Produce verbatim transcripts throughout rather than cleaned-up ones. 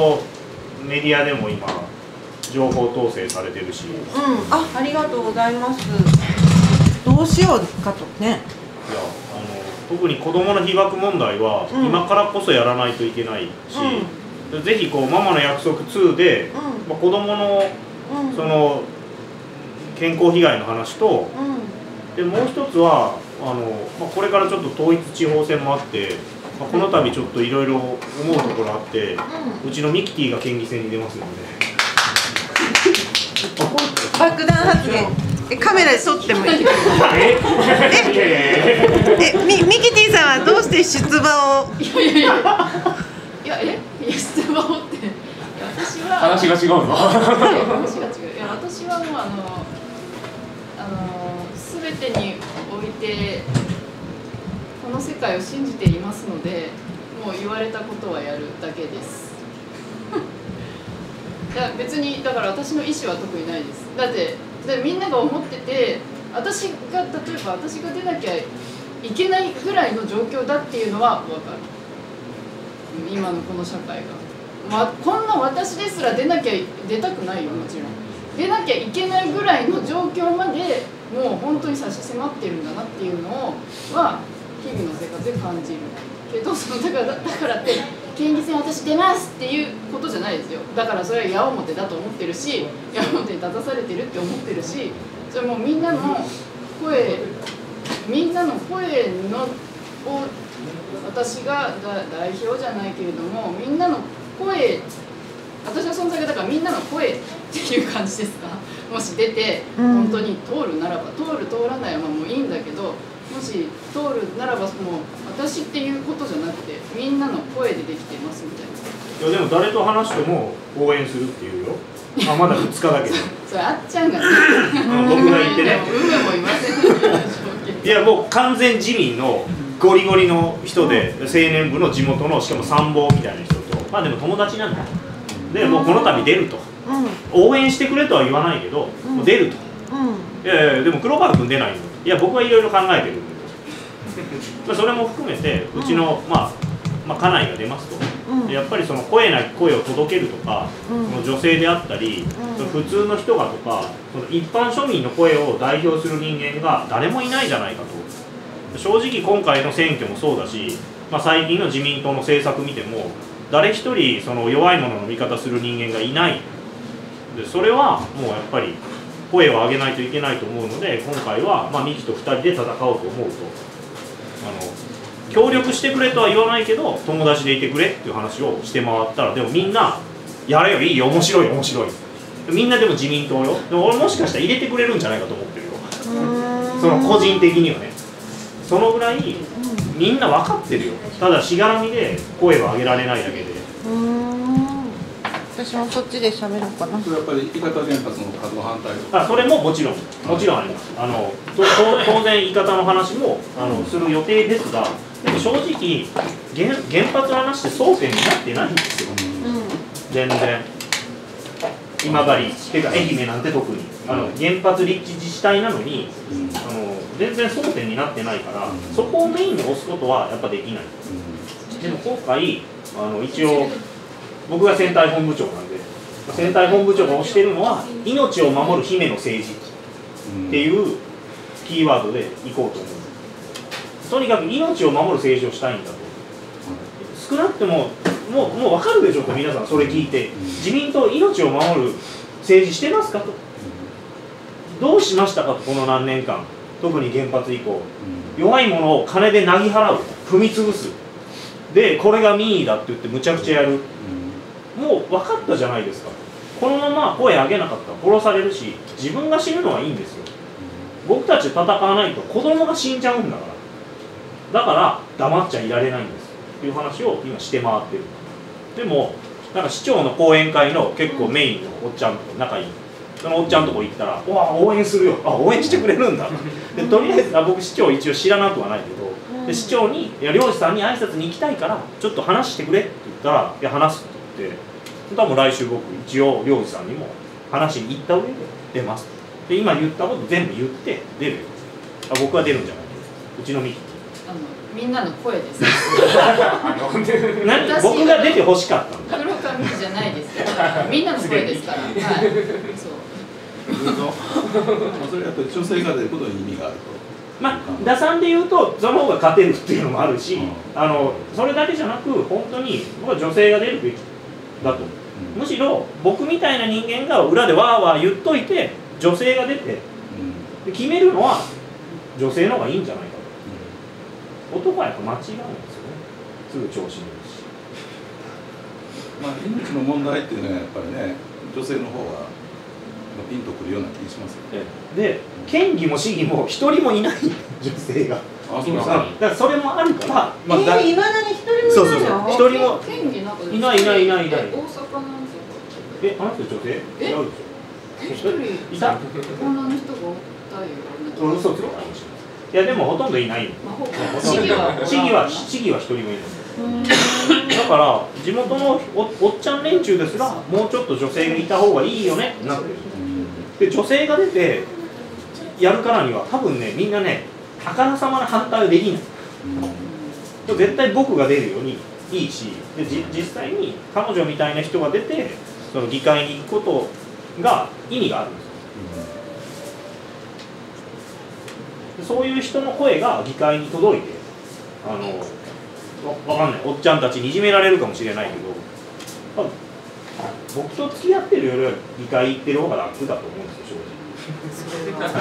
メディアでも今情報統制されてるし、うん、 あ、ありがとうございます。どうしようかとね。いや、 あの特に子どもの被爆問題は、うん、今からこそやらないといけないし、うん、ぜひこうママの約束ツーで、うん、まあ、子どもの、うん、その健康被害の話と、うん、でもう一つはあの、まあ、これからちょっと統一地方選もあって、まあ、この度ちょっといろいろ思うところあって、うん、うちのミキティが県議選に出ますので。 爆弾発言。え、カメラで撮ってもいい？え、え、え、み、ミキティさんはどうして出馬を？ いやいやいや。いや、え、いや、出馬をって。私は。 話が違うの。 話が違う。いや、私はもう、あの。あの、すべてにおいて。この世界を信じていますので、もう言われたことはやるだけです。いや別にだから私の意思は特にないです。だってでみんなが思ってて、私が例えば私が出なきゃいけないぐらいの状況だっていうのは分かる。今のこの社会が、まあ、こんな私ですら出なきゃ出たくないよ、もちろん。出なきゃいけないぐらいの状況までもう本当に差し迫ってるんだなっていうのをは日々の生活で感じるけど、そのだからだからって県議選私出ますっていうことじゃないですよ。だからそれは矢面だと思ってるし、矢面に立たされてるって思ってるし、それもみんなの声みんなの声のを私が代表じゃないけれども、みんなの声、私の存在がだからみんなの声っていう感じですか。もし出て本当に通るならば、通る通らないはもういいんだけど、もし通るならばもう私っていうことじゃなくてみんなの声でできてますみたいな。 いやでも誰と話しても応援するっていうよ。あ、まだふつかだけど。 それあっちゃんがね。 僕が言ってね。 運もいません。 いやもう完全自民のゴリゴリの人で、青年部の地元のしかも参謀みたいな人と、まあでも友達なんだ。でもうこの度出ると。応援してくれとは言わないけど、もう出ると。いやいやでも黒川君出ないの。いや僕はいろいろ考えてるんでそれも含めてうちの、まあ、まあ家内が出ますと、うん、やっぱりその声なき声を届けるとか、うん、その女性であったり、うん、その普通の人がとかその一般庶民の声を代表する人間が誰もいないじゃないかと。正直今回の選挙もそうだし、まあ、最近の自民党の政策見ても誰一人その弱い者の味方する人間がいないで、それはもうやっぱり声を上げないといけないと思うので、今回はまあミキとふたりで戦おうと思うと、あの協力してくれとは言わないけど友達でいてくれっていう話をして回ったら、でもみんなやれよ、いいよ、面白い面白い、みんなでも自民党よ。でも俺もしかしたら入れてくれるんじゃないかと思ってるよ。その個人的にはね、そのぐらいみんな分かってるよ。ただしがらみで声を上げられないだけで。 私もそっちで喋ろうかな。 それやっぱり伊方原発の稼働反対とか。 あ、それももちろんもちろんあります。あの当然伊方の話もあのする予定ですが、でも正直原原発の話って争点になってないんですよ。うん、全然。今治っていうか愛媛なんて特にあの原発立地自治体なのに、うん、あの全然争点になってないから、うん、そこをメインに押すことはやっぱできない。うん、でも今回あの一応僕が選対本部長なんで、選対本部長が推しているのは命を守る姫の政治っていうキーワードでいこうと思う。とにかく命を守る政治をしたいんだと。少なくとももう、もう分かるでしょうか、皆さんそれ聞いて。自民党命を守る政治してますかと。どうしましたかと、この何年間、特に原発以降。弱い者を金でなぎ払う、踏み潰す。でこれが民意だって言ってむちゃくちゃやる。もう分かったじゃないですか。このまま声上げなかったら殺されるし、自分が死ぬのはいいんですよ。僕たち戦わないと子供が死んじゃうんだから。だから黙っちゃいられないんですっていう話を今して回ってる。でもなんか市長の講演会の結構メインのおっちゃんと仲いい、そのおっちゃんとこ行ったら「うわ応援するよ、あ応援してくれるんだ」でとりあえずあ僕市長一応知らなくはないけど、で市長に「いや漁師さんに挨拶に行きたいからちょっと話してくれ」って言ったら「いや話す」って言って。多分来週僕一応漁師さんにも話に行った上で出ますで今言ったこと全部言って出る。あ僕は出るんじゃない、うちのミキ。 あのみんなの声です。 何僕が出て欲しかったの。 黒髪じゃないですよ。みんなの声ですから。はい。そう。 それやっぱり女性が出ることに意味があると。 まあ、打算で言うとその方が勝てるっていうのもあるし、うん、あのそれだけじゃなく本当に僕は女性が出るべきだと、うん、むしろ僕みたいな人間が裏でわーわー言っといて女性が出て、うん、で決めるのは女性の方がいいんじゃないかと、うん、男はやっぱ間違うんですよね。すぐ調子に乗るし、 まあ、命の問題っていうのはやっぱりね女性の方がピンとくるような気がしますよね。 で、県議も市議も一人もいない女性が。 あ、そうですか。 だからそれもあるから。 まあ、えー、いまだに一人もいないの？ 一人も県議なんかいないいないいないいない。 大阪なんですよ。 え、あの人女性？違うでしょ。 一人いた。女の人がおったよ。 嘘つくかもしれない。いやでもほとんどいないよ。 市議は市議は市議は一人もいない。だから地元の お, おっちゃん連中ですらもうちょっと女性がいた方がいいよねってなってる。で女性が出てやるからには多分ねみんなねあからさまな反対はできない。絶対僕が出るようにいいし、でじ実際に彼女みたいな人が出てその議会に行くことが意味があるんですよ。そういう人の声が議会に届いて、あのわかんない、おっちゃんたちにいじめられるかもしれないけど、僕と付き合ってるよりは議会行ってる方が楽だと思うんですよ、正直。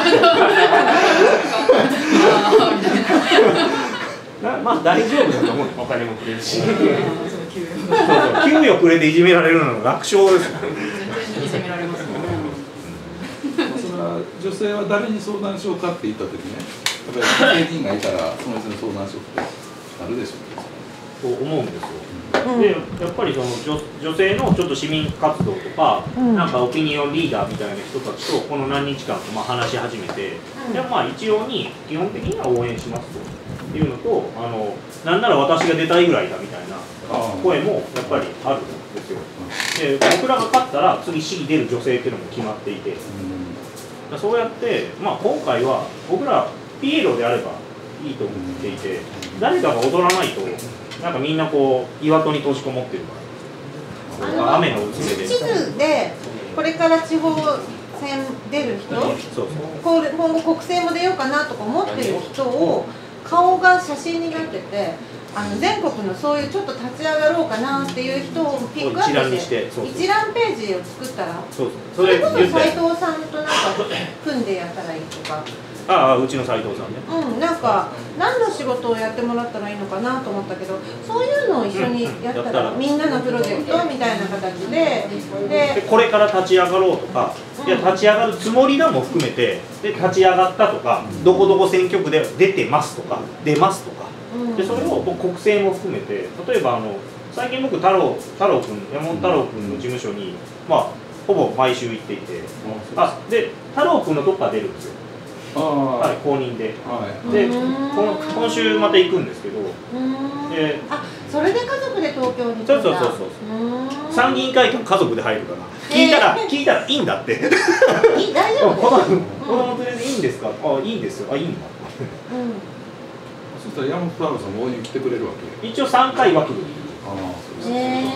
まあ大丈夫だと思う。お金もくれるし、給与くれていじめられるのが楽勝です。 全然いじめられますもんね。 それは女性は誰に相談しようかって言った時ね、やっぱり女性議員がいたらその人に相談しようってあるでしょう。 と思うんですよ。でやっぱりその 女, 女性のちょっと市民活動とか、うん、なんかオピニオンリーダーみたいな人たちとこの何日間かまあ話し始めて、うん、でまあ一様に基本的には応援しますというのと、あのなんなら私が出たいぐらいだみたいな声もやっぱりあるんですよ。で僕らが勝ったら次市議出る女性っていうのも決まっていて、うん、そうやって、まあ、今回は僕らピエロであればいいと思っていて、誰かが踊らないとなんかみんなこう岩戸に閉じこもってるから、雨のうちで地図でこれから地方選出る人、そうそう今後国政も出ようかなとか思ってる人を顔が写真になってて、あの全国のそういうちょっと立ち上がろうかなっていう人をピックアップして一覧ページを作ったら、そうそうそれこそ斉藤さんとなんか組んでやったらいいとか。 ああ、うちの斉藤さんね。 うん、なんか何の仕事をやってもらったらいいのかなと思ったけど、そういうのを一緒にやったら、うん、みんなのプロジェクトみたいな形で、 でこれから立ち上がろうとか、うん、いや立ち上がるつもりだも含めて、で立ち上がったとか、うん、どこどこ選挙区で出てますとか、出ますとか、うん、でそれを国政も含めて、例えばあの最近僕太郎太郎君山本太郎君の事務所にまあほぼ毎週行っていて、うん、あで太郎君のとこから出るんですよ。はい、公認で、はい、で今週また行くんですけど、であそれで家族で東京に行くんだ。 そうそうそうそう参議院会館家族で入るから、聞いたら、えー、聞いたらいいんだっていい大丈夫子供連れでいいんですか、あいいんですよ、あいいんだ、うん、 そしたら山本太郎さんも応援に来てくれるわけ。 一応さんかい枠で、 あそう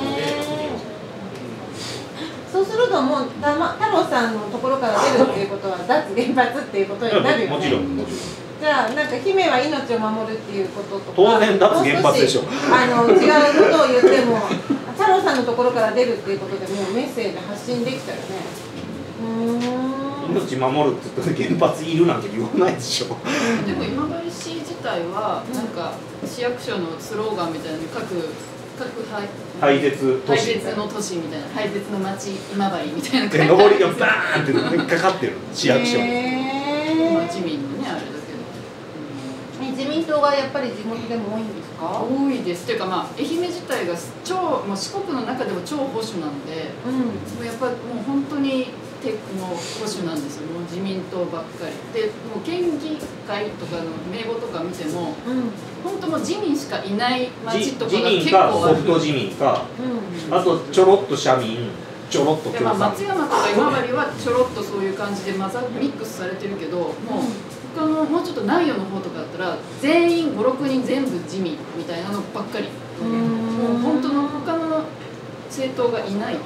そうするともう太郎さんのところから出るっていうことは脱原発っていうことになるよね。 もちろんもちろん。 じゃあなんか姫は命を守るっていうこととか、 当然脱原発でしょ。 あの違うことを言っても太郎さんのところから出るっていうことでもうメッセージ発信できたよね。うーん。 命守るって言ったら原発いるなんて言わないでしょ。 でも今治市自体はなんか市役所のスローガンみたいなのに各各廃絶都市、廃絶の都市みたいな、廃絶の町今治みたいな感じで上りがバーンってかかってる市役所に。 まあ自民のねあれだけど、 うん、自民党がやっぱり地元でも多いんですか？ 多いですというか、まあ愛媛自体が超、まあ、四国の中でも超保守なんで、うん、もうやっぱりもう本当にもう保守なんですよ。もう自民党ばっかりで、もう県議会とかの名簿とか見ても、うん、本当もう自民しかいない町とかが結構ある。 ソフト自民か、うん、あとちょろっと社民、ちょろっと共産。 まあ、松山とか今治はちょろっとそういう感じで混ざミックスされてるけど、もう他のもうちょっと南予の方とかだったら全員ごろくにん全部自民みたいなのばっかり、もう本当の他の政党がいないっていう感じです。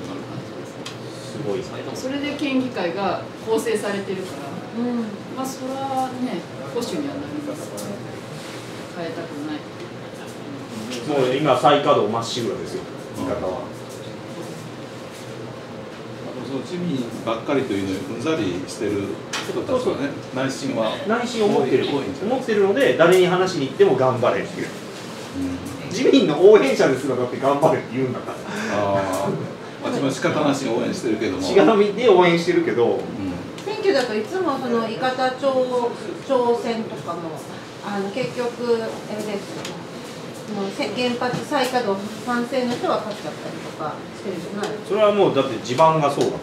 すごい。 それで県議会が構成されてるから、うん、まあそれはね保守にはなりますから変えたくない。 もう今再稼働まっしぐらですよ、言い方は。 その自民ばっかりというのにうんざりしてる人たちはね、内心は内心思ってる思ってるので、誰に話しに行っても頑張れっていう、うん、自民の応援者ですらだって頑張れって言うんだから。ああ、自分は仕方なしに応援してるけども、 しがらみで応援してるけど、うん、 選挙だといつもその伊方町町選とかもあの結局あれですよね、原発再稼働賛成の人は勝っちゃったりとかしてるじゃない。 それはもうだって地盤がそうだから、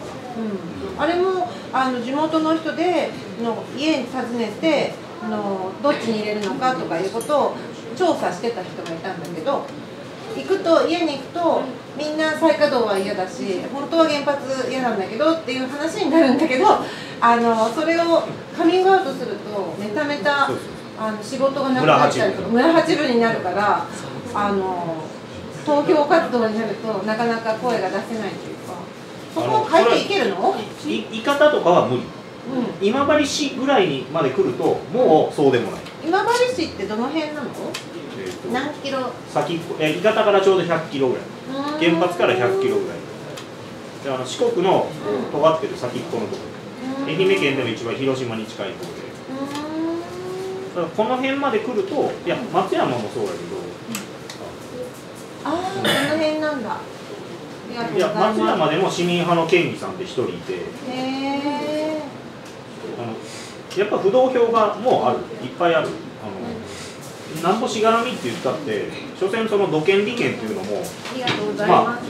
うん、あれもあの地元の人での家に訪ねてのどっちに入れるのかとかいうことを調査してた人がいたんだけど、行くと家に行くとみんな再稼働は嫌だし本当は原発嫌なんだけどっていう話になるんだけど、あのそれをカミングアウトするとめためたあの仕事がなくなったりとか村八分になるから、あの投票活動になるとなかなか声が出せないというか、そこを変えていけるの？ 言い方とかは無理、うん、今治市ぐらいにまで来るともうそうでもない。 今治市ってどの辺なの？えー、と何キロ先っえ伊方からちょうどひゃっキロぐらい、原発からひゃっキロぐらいで、あの四国の尖ってる先っぽのところ、愛媛県でも一番広島に近いところで、だからこの辺まで来ると、いや松山もそうだけど、 ああ、この辺なんだ。 いや松山でも市民派の県議さんって一人いて、 へあのやっぱ不動票がもうある、いっぱいある。あのなんぼしがらみって言ったって、所詮その土建利権っていうのも、 ありがとうございます。まあ、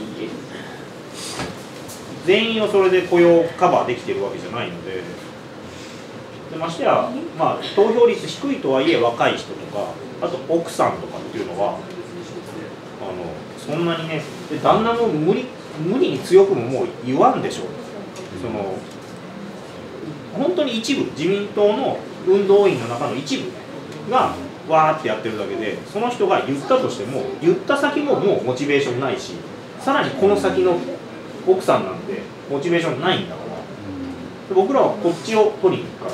全員をそれで雇用カバーできてるわけじゃないので、でましてや、まあ、投票率低いとはいえ若い人とか、あと奥さんとかっていうのは、あのそんなにね、で旦那も無理無理に強くももう言わんでしょう。その本当に一部、自民党の運動員の中の一部がわーってやってるだけで、その人が言ったとしても言った先ももうモチベーションないし、さらにこの先の奥さんなんてモチベーションないんだから、僕らはこっちを取りに行くから、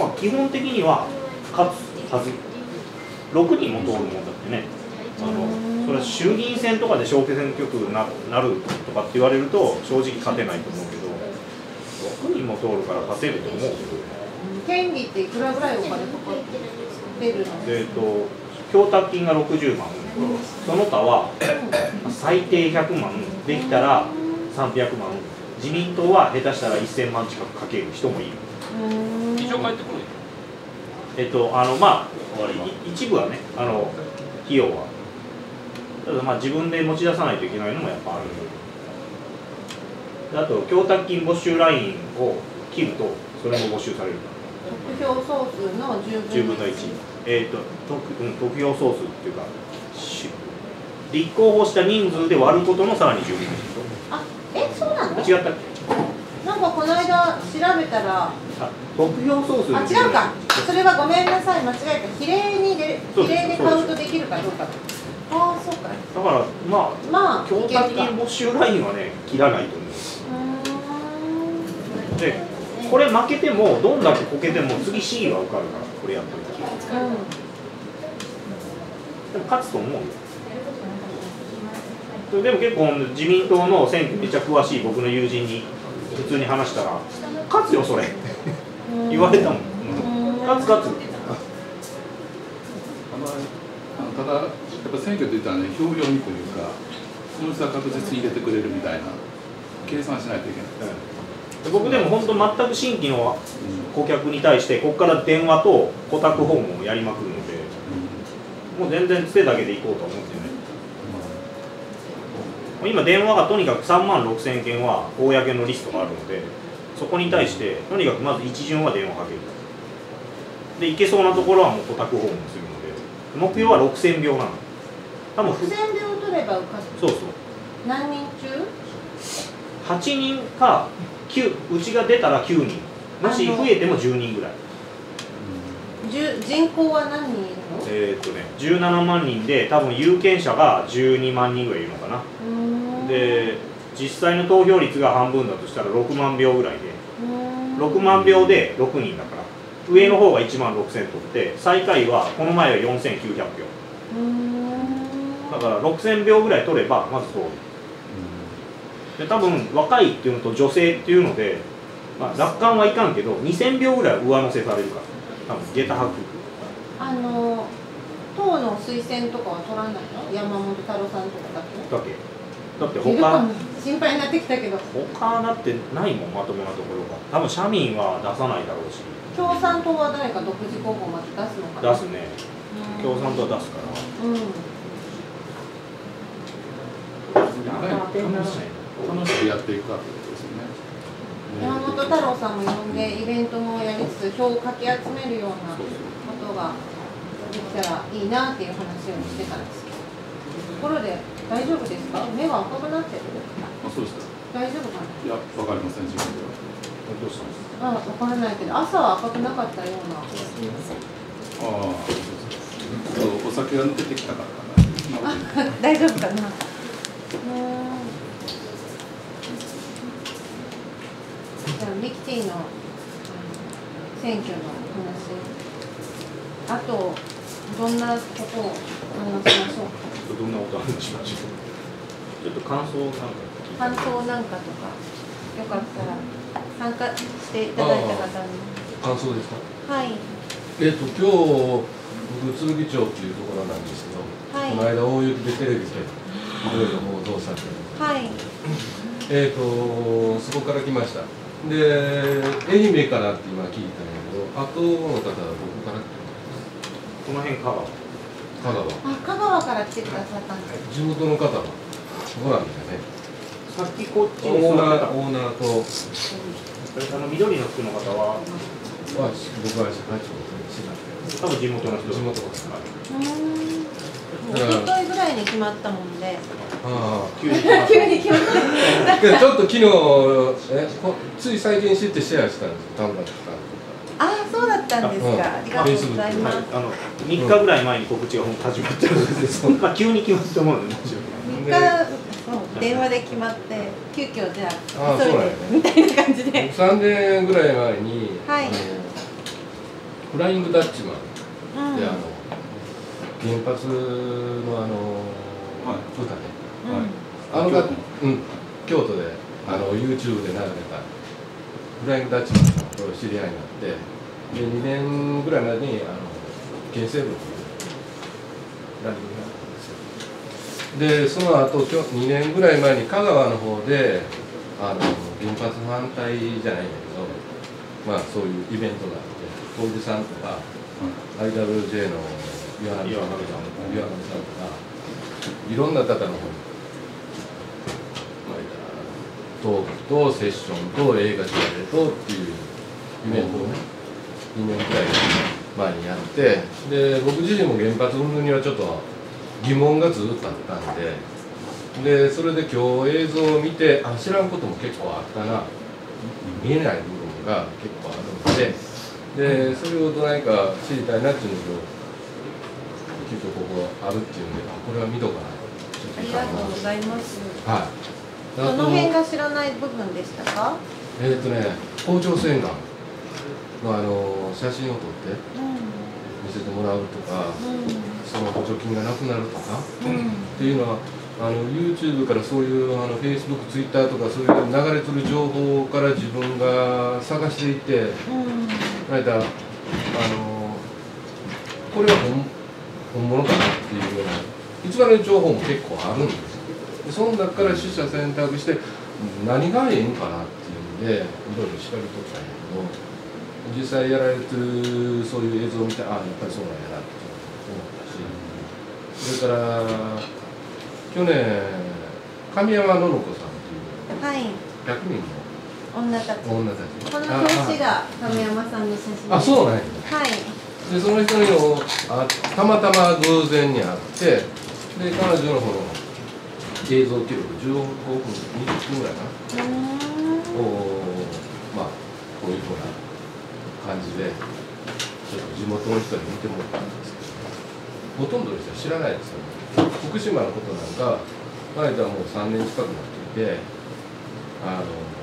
まあ基本的には勝つはず。ろくにんも通るもんだってね、あのそれは衆議院選とかで小選挙区に な, なるとかって言われると正直勝てないと思うけど、ろくにんも通るから勝てると思うけど、 県議っていくらぐらいお金かかってるの？ えっと供託金がろくじゅうまん、その他は最低ひゃくまん、できたらさんびゃくまん、自民党は下手したらせんまん近くかける人もいる。 一応返ってくる？ えっとあのまあ一部はね、あの費用はただまあ自分で持ち出さないといけないのもやっぱある。あと供託金没収ラインを切るとそれも没収される。 得票総数のじゅうぶんのいち。 えっと得、うん、得票総数っていうか立候補した人数で割ることのさらにじゅうぶんのいち。 あ、え、そうなの？ 違ったっけ？ なんかこの間調べたら、 得票総数。 あ、違うか。それはごめんなさい、間違えた。比例にで比例でカウントできるかどうか。ああ、そうか。 だからまあまあ供託金没収ラインはね切らないと思う。うーん。で、これ負けてもどんだけこけても次 シー は受かるからこれやってるとき。うん。でも勝つと思うよ。でも結構自民党の選挙めっちゃ詳しい僕の友人に普通に話したら「勝つよそれ」言われたもん。勝つ勝つ。 ただやっぱ選挙といったらね、票読みというかその人は確実に入れてくれるみたいな計算しないといけない、 うん、僕でも本当全く新規の顧客に対してここから電話と顧託訪問をやりまくるので、うん、もう全然つてだけで行こうと思ってね。今電話がとにかくさんまんろくせんけんは公のリストがあるので、そこに対してとにかくまず一巡は電話かける。で行けそうなところはもう顧託訪問するので、目標はろくせんびょうなの。多分ろくせんびょう取れば受かる。 そうそう。 何人中？ はちにんかきゅう、うちが出たらきゅうにん、もし増えてもじゅうにんぐらい。 人口は何人いるの？ えーっとね、じゅうななまんにんで、多分有権者がじゅうにまんにんぐらいいるのかな。で、実際の投票率が半分だとしたらろくまんひょうぐらいで、ろくまんひょうでろくにんだから、上の方がいちまんろくせん取って、最下位はこの前はよんせんきゅうひゃくひょう。だからろくせんひょうぐらい取れば、まず通る。で、多分若いっていうのと女性っていうので、まあ、楽観はいかんけど、にせんひょうぐらいは上乗せされるから、多分下駄吐く。 あの党の推薦とかは取らないの？山本太郎さんとかだけ？ だけだっているか他も心配になってきたけど、 他だってないもん、まともなところが。多分社民は出さないだろうし。 共産党は誰か独自候補まで出すのかな？ 出すね。共産党は出すから。 うん。 楽しくやっていくかってことですよね。 山本太郎さんも呼んでイベントもやりつつ票をかき集めるようなことができたらいいなっていう話をしてたんですけど、ところで大丈夫ですか？目が赤くなってる？ あ、そうですか。 大丈夫かな？ いや、わかりません、自分では。 どうしたんですか？ あ、わからないけど朝は赤くなかったような。 ああ、そうそう。お酒が抜けてきたからかな。 あ、大丈夫かな？うーん。じゃあミキティの選挙の話、あとどんなことを話しましょうか？ どんなこと話しましょう。ちょっと感想なんか聞いて。 感想なんかとか、よかったら参加していただいた方に。 感想ですか？ はい。 えっと今日僕鶴木町っていうところなんですけど、 はい。 この間大雪でテレビでいろいろ報道されてる。 はい。 えっとそこから来ました。で愛媛からって今聞いたんだけど、あとの方はどこから来てこの辺香川。 香川。 あ、香川から来てくださったんです。 地元の方はそうなんですよね。 さっきこっちオに座ってたーナーオーナーとあの緑の服の方はは僕は社会長多分地元の人。 地元の方。 うーん。一昨日ぐらいに決まったもんで。 ああ。 急に来ました急に決まった。 でちょっと昨日えこつい最近知ってシェアしたんです丹波さん。 あ、そうだったんですか。ありがとうございます。 あのみっかぐらい前に告知が始まってるんですけど、まあ急に決まったものでもちろん。 みっかそう電話で決まって急遽じゃあああそうなんやねみたいな感じで。 さんねんぐらい前に、 はいあのフライングダッチマンうん。 で、あの原発のあの、 はい歌ね、 うんあのが京都うん京都であの YouTube で流れたフライングダッチマンさんと知り合いになってでにねんぐらい前にあの県政部っていうランニングがあったんですよ。でその後きょにねんぐらい前に香川の方であの原発反対じゃないんだけどまあそういうイベントがあって小出さんとか アイダブリュージェー の岩波さんとか岩波さんとかいろんな方の方にトークとセッションと映画上映とっていうイベントをねにねんくらい前にやってで僕自身も原発云々にはちょっと疑問がずっとあったんででそれで今日映像を見てあ知らんことも結構あったな見えない部分が結構あるのででそれをどないか知りたいなっていうのときっとここあるっていうんであこれは見とかないありがとうございます。 はいどの辺が知らない部分でしたか？ えーっとね、甲状腺がんのあの写真を撮って見せてもらうとか、その補助金がなくなるとか、 うんうんっていうのはあの YouTube からそういうあの Facebook、Twitter とかそういう流れてる情報から自分が探していって、 うんこの間あのこれは本本物かなっていうような偽りの情報も結構あるんですよ。でその中から取捨選択して何がええんかなっていうんでいろいろ調べとったんやけど実際やられてるそういう映像を見てああやっぱりそうなんやなって思ったしそれから去年神山のの子さんっていうはい。 ひゃくにんの女たち。こ女たちの表紙が亀山さんの写真。 あそうなんやはい。 でその人にもあたまたま偶然に会ってで彼女の方の映像記録じゅうごふんにじゅっぷんぐらいかなうーん。 をまあこういうふうな感じでちょっと地元の人に見てもらったんですけど、ほとんどの人は知らないですよね。福島のことなんかこの間はもうさんねん近くなっていて、あの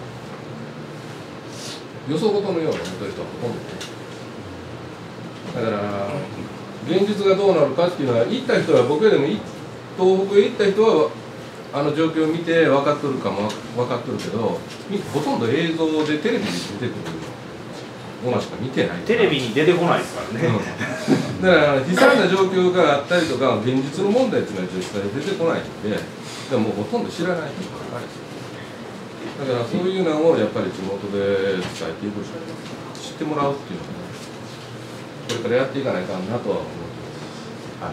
予想事のように思ってる人はほとんどね。だから現実がどうなるかっていうのは、行った人は、僕よりも東北へ行った人はあの状況を見て分かっとるかも分かっとるけど、ほとんど映像でテレビに出てくるものしか見てない。 テレビに出てこないですからね、 うん、だから悲惨な状況があったりとか現実の問題っていうのは実際出てこないんで、でももうほとんど知らない人ばっかりです。だからそういうのをやっぱり地元で伝えていく、知ってもらうっていうのはね、これからやっていかないかなとは思ってます。はい、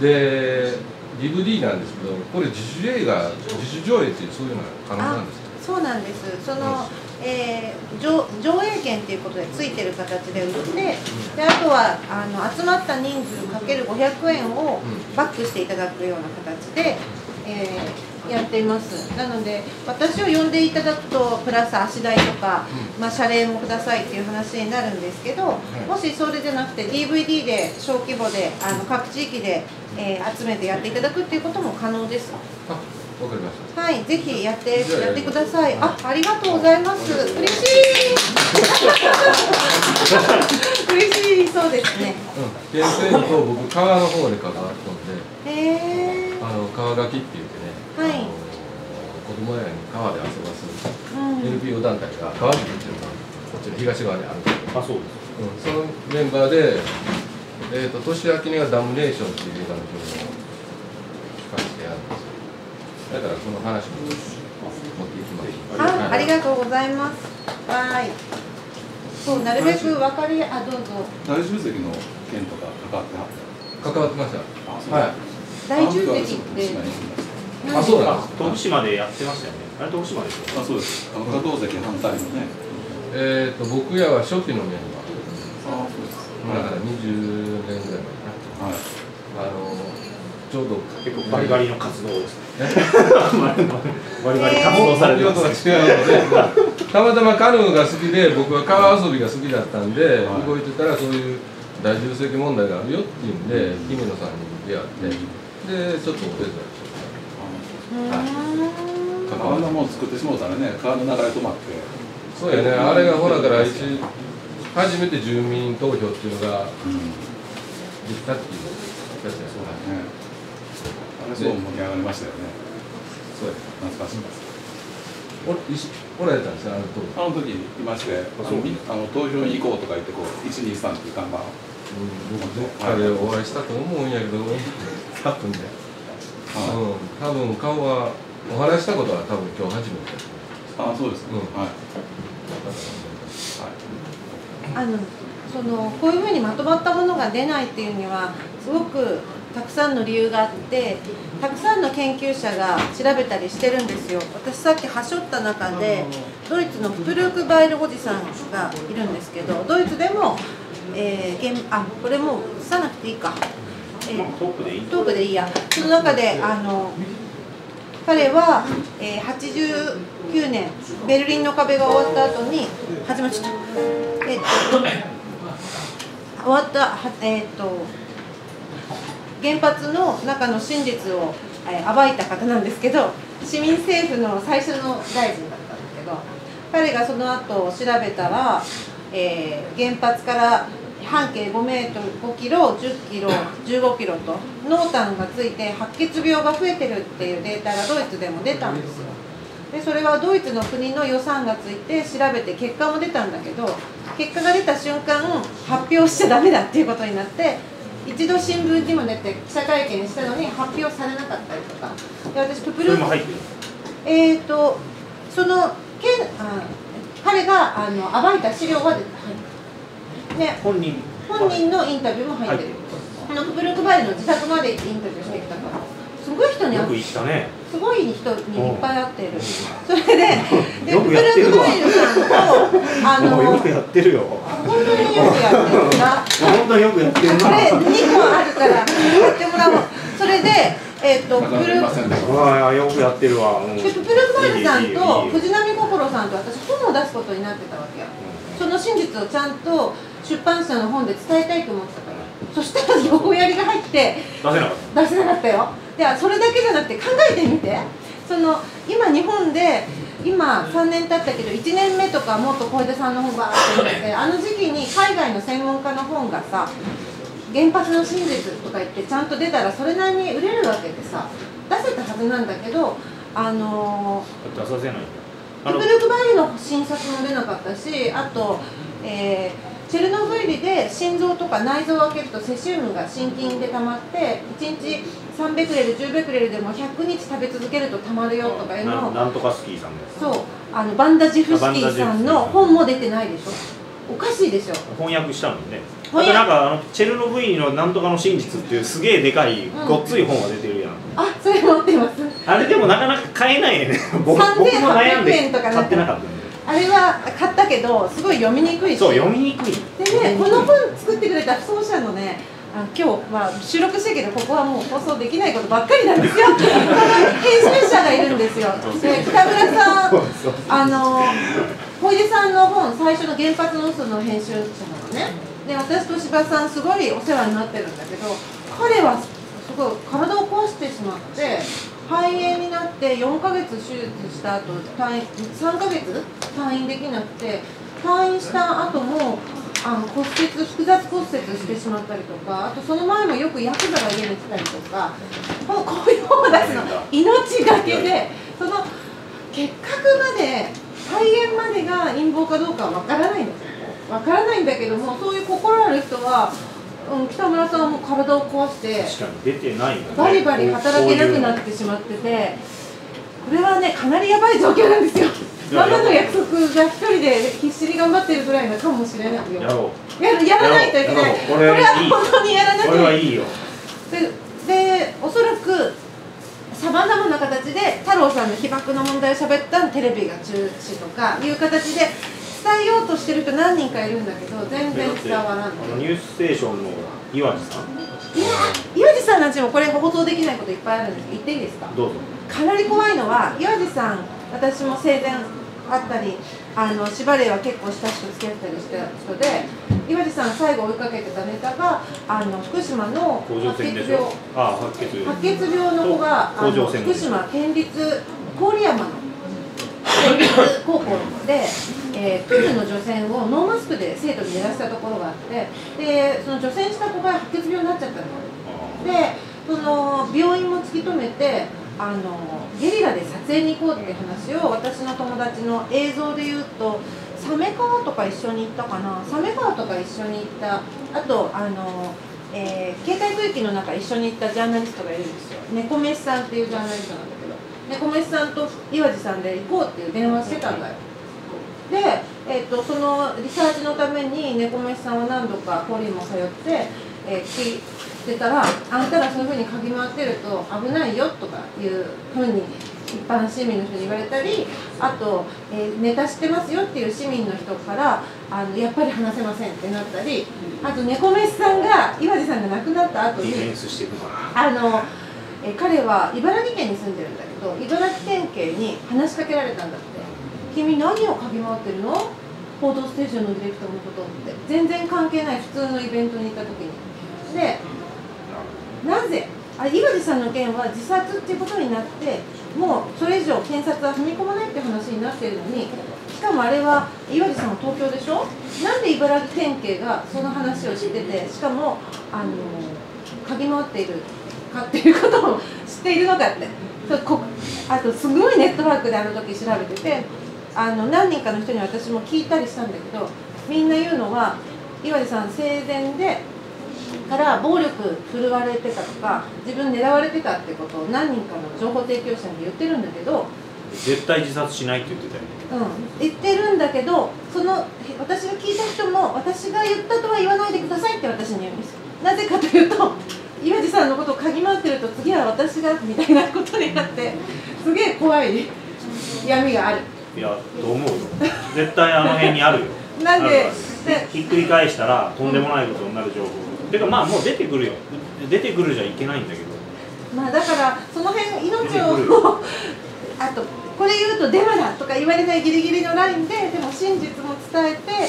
で ディーブイディー なんですけど、これ自主映画、自主上映っていうそういうのは可能なんですか？ そうなんです。その、えー、上, 上映券ということでついてる形で売って、であとはあの集まった人数かけるごひゃくえんをバックしていただくような形で、えー、やっています。なので私を呼んでいただくとプラス足代とか、まあ、謝礼もくださいっていう話になるんですけど、もしそれじゃなくて ディーブイディー で小規模であの各地域で、えー、集めてやっていただくっていうことも可能です。 わかりました。 はい、ぜひやってやってください。あ、ありがとうございます。嬉しい。嬉しい、そうですね。 うん、県政と僕川の方で関わったんで、 へえ。 あの川垣って言ってね、 はい。 あの子供やに川で遊ばす、 うん、 エヌピーオー 団体が川尻っていうのがこっちの東側にあるんですけど、 あ、そうです。 うん、そのメンバーで、えっ、ー、と年明けにはダムネーションっていう映画のfilmを聞かせてやるんですよ。だからその話も持っていきます。 あ、ありがとうございます。はい。そう、なるべく分かり、あ、どうぞ。 大重責の件とか関わってはった。 関わってました。はい。 大重責って。 あ、そうなんです。 徳島でやってましたよね。あれ徳島でしょ。 あ、そうです。あの加藤関反対のね。 えっと僕らは初期のメンバー。 あ、そうです。 だからにじゅうねんぐらい前かな。はい。あのちょうど結構バリバリの活動ですね。バリバリ活動されてます。 違うので、たまたまカヌーが好きで、僕は川遊びが好きだったんで、はい、動いてたらそういう大重責問題があるよっていうんで、姫野さんに出会って、でちょっとお手伝いして。 川のもん作ってしもうたらね、川の流れ止まって。 そうやね、あれがほらから一初めて住民投票っていうのができたっていうやつやそうだね。 すごい盛り上がりましたよね。 そうや。 懐かしいです。 お、おられたんですよ、あの時。 あの時いまして、あの、あの投票に行こうとか言って、こう、いち、に、さんっていう看板を。 うん、僕どっかでお会いしたと思うんやけど、多分ね。うん、多分顔は、お話したことは多分今日初めて。 あ、そうですね。はい。 あの、その、こういうふうにまとまったものが出ないっていうには、すごく。たくさんの理由があって、たくさんの研究者が調べたりしてるんですよ。私さっきはしょった中でドイツのフルークバイルおじさんがいるんですけど、ドイツでも、えー、あ、これもう映さなくていいか、えー、トークでいいトークでいいや。その中であの彼は、えー、はちじゅうきゅうねんベルリンの壁が終わった後に始まっちゃった、えー、っと終わったはえー、っと原発の中の真実を暴いた方なんですけど、市民政府の最初の大臣だったんですけど、彼がその後調べたら、えー、原発から半径ごメートル、ごキロ、じゅっキロ、じゅうごキロと濃淡がついて白血病が増えてるっていうデータがドイツでも出たんですよ。でそれはドイツの国の予算がついて調べて結果も出たんだけど、結果が出た瞬間発表しちゃダメだっていうことになって、一度新聞にも出て記者会見したのに発表されなかったりとか。で私ププルえっとそのけあ彼があの暴いた資料は入ってる、ね、 本人本人のインタビューも入ってる。あのププルクバイルの自宅まで行ってインタビューしてきたから、すごい人に会って、 よく行ったね、 すごい人にいっぱい会ってる。それで、でププルクバイルさんとあのよくやってるよ。 本当によくやってるんだ。 本当によくやってるな。 これにこあるからやってもらおう。それで、えっとププルあよくやってるわ。 でププルクバイルさんと藤波心さんと私本を出すことになってたわけよ。その真実をちゃんと証出版社の本で伝えたいと思ってたから、そしたら横やりが入って出せなかっ出せなかったよ。でそれだけじゃなくて考えてみて、その今日本で今さんねん経ったけどいちねんめとかもっと小出さんの本バーって出てて、あの時期に海外の専門家の本がさ原発の真実とか言ってちゃんと出たらそれなりに売れるわけでさ、出せたはずなんだけど、あのた。出させないんだ。 ヒプルクバイの診察も出なかったし、あと、えー、チェルノブイリで心臓とか内臓を開けるとセシウムが心筋で溜まっていちにちさんベクレルじゅうベクレルでもひゃくにち食べ続けると溜まるよとかいうのを、 なんとかスキーさんです。 そう、あのバンダジフスキーさんの本も出てないでしょ。おかしいでしょ。 翻訳したもんね。あとなんかあのチェルノブイリのなんとかの真実っていうすげえでかい、うん、ごっつい本が出てるやん。 あ、それ持ってます。あれでもなかなか買えないよね。僕さんぜんはっぴゃくえんとか買ってなかったんで。 あれは買ったけどすごい読みにくいし。 そう、読みにくい。 でね、この本作ってくれた不走者のね、あ今日は収録してけどここはもう放送できないことばっかりなんですよ。編集者がいるんですよ。で北村さん、あの小出さんの本最初の原発の嘘の編集者なのね。で私と柴さんすごいお世話になってるんだけど、彼はすごい体を壊してしまって肺炎になってよんかげつ手術した後退院さんかげつ退院できなくて、退院した後もあの骨折複雑骨折してしまったりとか、あとその前もよくヤクザが家に来たりとか、このこういう本を出すの命がけで、その結核まで肺炎までが陰謀かどうかはわからないんですよ。わからないんだけども、そういう心ある人は、うん、北村さんはもう体を壊して確かに出てないよね、 バリバリ働けなくなってしまってて、これはねかなりやばい状況なんですよ。ママの約束が一人で必死に頑張ってるぐらいのかもしれないよ。 やろう。 やるやらないといけない。これは本当にやらなきゃいけない。 これはいいよ。 で、でおそらくさまざまな形で太郎さんの被爆の問題を喋ったテレビが中止とかいう形で伝えようとしてる人何人かいるんだけど全然伝わらない。 ニュースステーションの岩地さん、 岩地さんなんちもこれ放送できないこといっぱいあるんですけど言っていいですか。 どうぞ。 かなり怖いのは岩地さん、私も生前あったりあの芝霊は結構親しく付き合ったりした人で、岩地さん最後追いかけてたネタがあの福島の白血病あ白血病白血病の子があの福島県立郡山の県立高校で、えー、クイズの除染をノーマスクで生徒にやらせたところがあって、でその除染した子が白血病になっちゃったので、その病院も突き止めてあのゲリラで撮影に行こうっていう話を私の友達の映像で言うと鮫川とか一緒に行ったかな、鮫川とか一緒に行った、あとあの、えー、警戒区域の中一緒に行ったジャーナリストがいるんですよ。猫飯さんっていうジャーナリストなんだけど、猫飯さんと岩地さんで行こうっていう電話してたんだよ。で、えー、とそのリサーチのために猫飯さんは何度かコリンも通って、えー、聞いてたら、あんたらそういうふうに嗅ぎ回ってると危ないよとかいうふうに一般市民の人に言われたり、あと、えー、ネタ知ってますよっていう市民の人からあのやっぱり話せませんってなったり、あと猫飯さんが岩地さんが亡くなった後にあの、えー、彼は茨城県に住んでるんだけど、茨城県警に話しかけられたんだって。君何を嗅ぎ回ってるの？報道ステーションのディレクターのことって。全然関係ない普通のイベントに行った時に。で、なぜあ岩地さんの件は自殺っていうことになって、もうそれ以上検察は踏み込まないって話になっているのに、しかもあれは岩地さんは東京でしょ。なんで茨城県警がその話を知ってて、しかもあの嗅ぎ回っているかっていうことを知っているのかって。こあとすごいネットワークであの時調べてて、あの何人かの人に私も聞いたりしたんだけど、みんな言うのは岩地さん生前でから暴力振るわれてたとか自分狙われてたってことを何人かの情報提供者に言ってるんだけど、 絶対自殺しないって言ってたよね。 うん、言ってるんだけど、その私が聞いた人も私が言ったとは言わないでくださいって私に言うんですよ。なぜかというと、岩地さんのことを嗅ぎ回ってると次は私がみたいなことになってすげえ怖い闇がある。 いや、と思うよ。絶対あの辺にあるよ。 なんでひっくり返したらとんでもないことになる情報、うん、てかまあもう出てくるよ。出てくるじゃいけないんだけど、 まあだからその辺命をあとこれ言うとデマだとか言われないギリギリのラインででも真実も伝えて、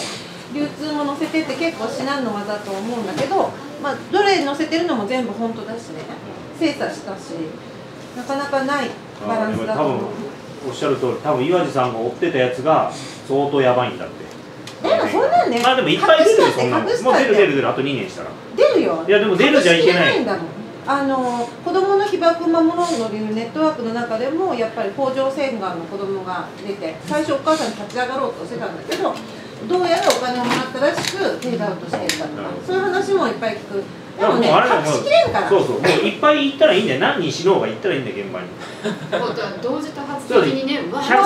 流通も載せてって結構至難の技と思うんだけど、まあ、どれ載せてるのも全部本当だしね、精査したし、なかなかないバランスだと思う。 おっしゃる通り、多分岩地さんが追ってたやつが相当やばいんだって。 でもそんなんね、 まあでもいっぱい出るよ、そんなの。 隠したってもう出る出る出る、あとにねんしたら。 出るよ。 いやでも出るじゃいけない。 隠しきれないんだもん。あの子どもの被爆を守ろうのネットワークの中でもやっぱり甲状腺がんの子どもが出て、最初お母さんに立ち上がろうとしてたんだけど、どうやらお金をもらったらしくフェードアウトしてたとか、そういう話もいっぱい聞く。でもね、隠しきれんから。 そうそう、もういっぱい行ったらいいんだよ。何人死のうが行ったらいいんだよ、現場に。 同時多発的にね、わひゃく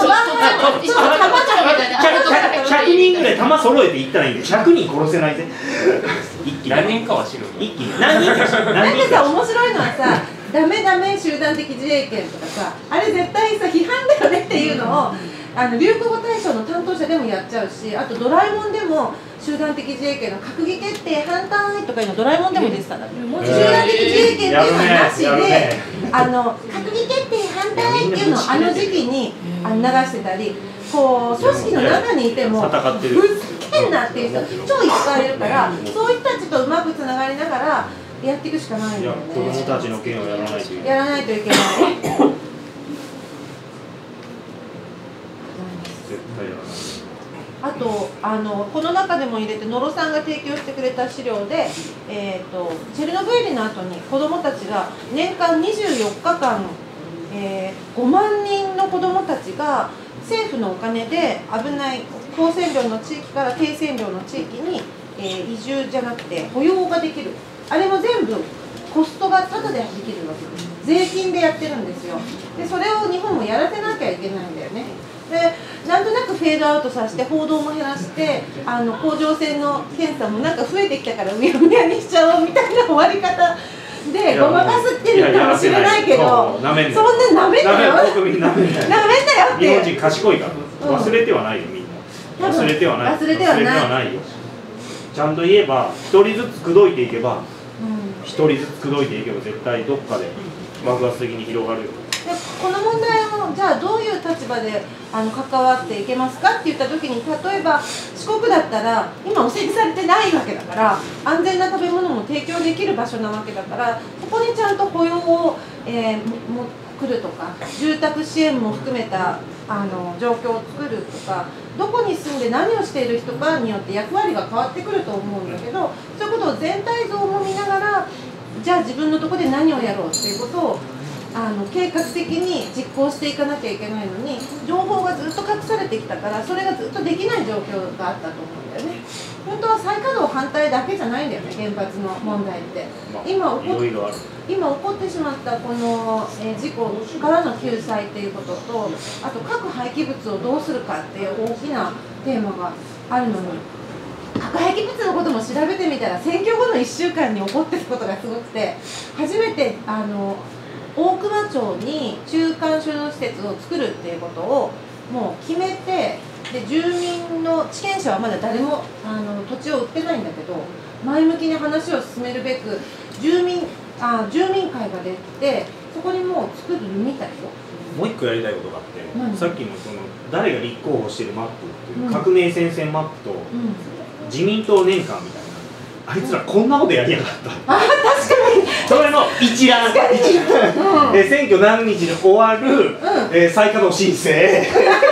にんぐらい弾揃えて行ったらいいんだよ。ひゃくにん殺せないぜ。一気に何人かは死ぬ。 一気に何人か死ぬ。 なんかさ、面白いのはさ、ダメダメ集団的自衛権とかさ、あれ絶対さ批判だよねっていうのをあの流行語大賞の担当者でもやっちゃうし、あとドラえもんでも集団的自衛権の閣議決定反対とかいうのドラえもんでも出てたんだけど、集団的自衛権っていうのはなしで、あの閣議決定反対っていうのをあの時期にあの流してたり、こう組織の中にいてもぶつけんなっていう人超いっぱいいるから、そういう人たちとうまくつながりながらやっていくしかないんだよね。 子供たちの件をやらないといけない。 やらないといけない。あとあのこの中でも入れて野呂さんが提供してくれた資料で、えー、とチェルノブイリの後に子どもたちが年間にじゅうよっかかん、えー、ごまんにんの子どもたちが政府のお金で危ない高線量の地域から低線量の地域に、えー、移住じゃなくて雇用ができる、あれも全部コストがタダでできるわけです。税金でやってるんですよ。でそれを日本もやらせなきゃいけないんだよね。でなんとなくフェードアウトさせて報道も減らしてあの甲状腺の検査もなんか増えてきたからうやむやにしちゃおうみたいな終わり方でごまかすってるかもしれないけど、そんななめんなよなめんなよって日本人賢いから忘れてはないよ、みんな忘れてはない忘れてはないよ。ちゃんと言えば一人ずつ口説いていけば一人ずつ口説いていけば絶対どっかで爆発的に広がるよ。 でこの問題をじゃあどういう立場であの関わっていけますかって言った時に、例えば四国だったら今汚染されてないわけだから安全な食べ物も提供できる場所なわけだから、そこにちゃんと雇用を、えー、も来るとか住宅支援も含めたあの状況を作るとか、どこに住んで何をしている人かによって役割が変わってくると思うんだけど、そういうことを全体像も見ながらじゃあ自分のところで何をやろうっていうことをあの計画的に実行していかなきゃいけないのに、情報がずっと隠されてきたからそれがずっとできない状況があったと思うんだよね。本当は再稼働反対だけじゃないんだよね、原発の問題って。今起こっ今起こってしまったこの、えー、事故からの救済っていうことと、あと核廃棄物をどうするかっていう大きなテーマがあるのに、核廃棄物のことも調べてみたら選挙後のいっしゅうかんに起こってることがすごくて、初めてあの大熊町に中間収納施設を作るっていうことをもう決めて、で住民の地権者はまだ誰もあの土地を売ってないんだけど、前向きに話を進めるべく住民あ住民会が出て、そこにもう作るみたいよ。 もう一個やりたいことがあって、 何さっきのその誰が立候補してるマップっていう、うん、革命戦線マップと、うん、自民党年間みたいな、あいつらこんなことやりやがった、うん、 あ確かにそれの一覧一覧、うん、え選挙何日に終わる、うんえー、再稼働申請え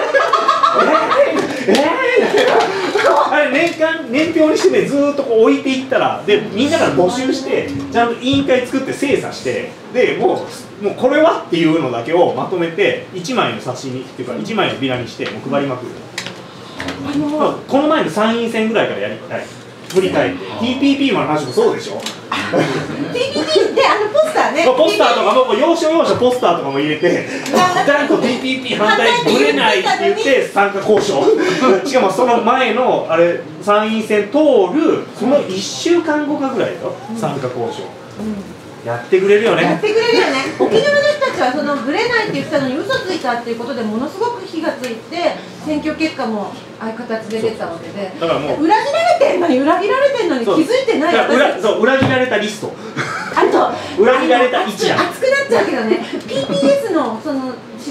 ー、えーあれ年間年表にしてね、ずーっとこう置いていったら、でみんなから募集してちゃんと委員会作って精査して、でもうもうこれはっていうのだけをまとめていちまいの冊子にっていうかいちまいのビラにしてもう配りまくる。あのこの前の参院選ぐらいからやりたい。振り返って ティーピーピー の話もそうでしょ。 ティーピーピー であのポスターね、ポスターとかも要所要所ポスターとかも入れて断固 ティーピーピー 反対ぶれないって言って参加交渉しかもその前のあれ参院選通るそのいっしゅうかんごかぐらいだよ、うん、参加交渉、うん、やってくれるよね。 やってくれるよね。沖縄の人たちはそのぶれないって言ってたのに嘘ついたっていうことでものすごく火がついて、選挙結果もああいう形で出たわけで、だからもう裏切られてんのに裏切られてんのに気づいてない私たち、そう裏切られたリストあと裏切られた一覧熱くなっちゃうけどねピーピーエス のその自然エネル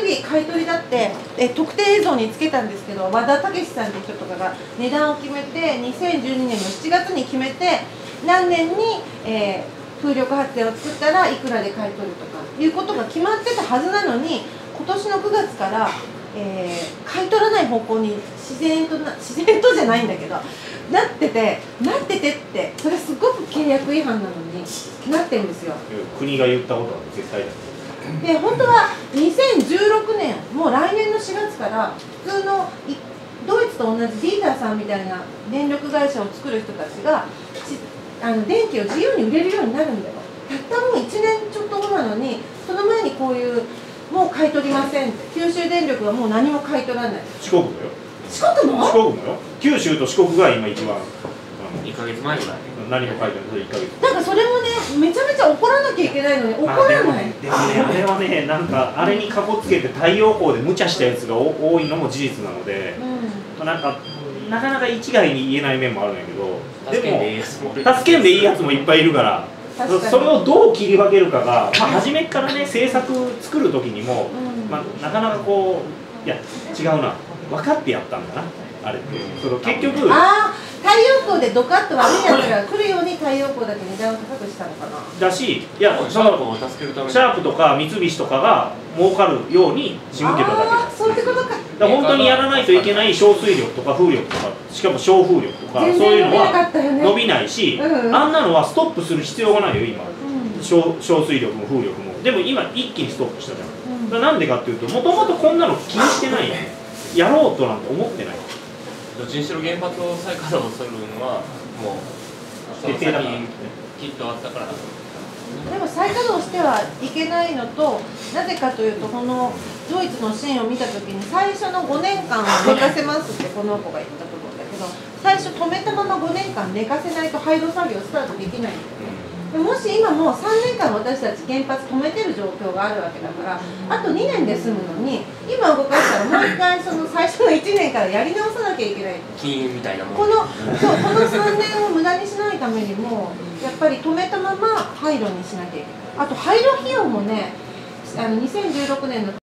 り買い取りだってえ特定映像につけたんですけど、和田武さんって人とかが値段を決めてにせんじゅうにねんのしちがつに決めて、何年に、えー、風力発電を作ったらいくらで買い取るとかいうことが決まってたはずなのに、今年のくがつから、えー、買い取らない方向に自然とな自然とじゃないんだけどなっててなっててってそれすごく契約違反なのになってるんですよ。 国が言ったことは絶対だ。 で本当はにせんじゅうろくねんもう来年のしがつから普通のドイツと同じディーターさんみたいな電力会社を作る人たちがあの電気を自由に売れるようになるんだよ。たったもういちねんちょっと後なのに、その前にこういうもう買い取りませんって、九州電力はもう何も買い取らない。 四国だよ。 四国も？ 四国もよ。九州と四国が今一番いっかげつまえぐらい何も書いてない。いっかげつ。 なんかそれもね、めちゃめちゃ怒らなきゃいけないのに怒らない。 でもね、でもね、あれはね、なんかあれにかこつけて太陽光で無茶したやつが多いのも事実なので、うん、なんかなかなか一概に言えない面もあるんやけど、でも助けんでいいやつもいっぱいいるから。それをどう切り分けるかが、まあ、初めからね政策作る時にも、うん、まあ、なかなかこういや違うな分かってやったんだなあれってその結局あ太陽光でドカッと悪いやつが来るように太陽光だけ値段を高くしたのかなだし、いやシャープを助けるためにシャープとか三菱とかが儲かるように仕向けただけだ。 そういうことか。 だから本当にやらないといけない小水力とか風力とか、しかも小風力とかそういうのは伸びないし、うんうん、あんなのはストップする必要がないよ今、うん、小, 小水力も風力も。でも今一気にストップしたじゃん、うん、だからなんでかっていうともともとこんなの気にしてないよやろうとなんて思ってない。 どっちにしろ原発を再稼働するのはもうその先にきっとあったからだと思う。 でも再稼働してはいけないのと、なぜかというとこのドイツのシーンを見たときに最初のごねんかんは寝かせますってこの子が言ったと思うんだけど、最初止めたままごねんかん寝かせないと廃炉作業スタートできないんだよね。でもし今もうさんねんかん私たち原発止めてる状況があるわけだから、あとにねんで済むのに今動かしたらもう一回その最初のいちねんからやり直さなきゃいけない。 金みたいなもん。 このそうこのさんねんを無駄にしないためにもやっぱり止めたまま廃炉にしなきゃいけない。あと廃炉費用もね、あのにせんじゅうろくねんの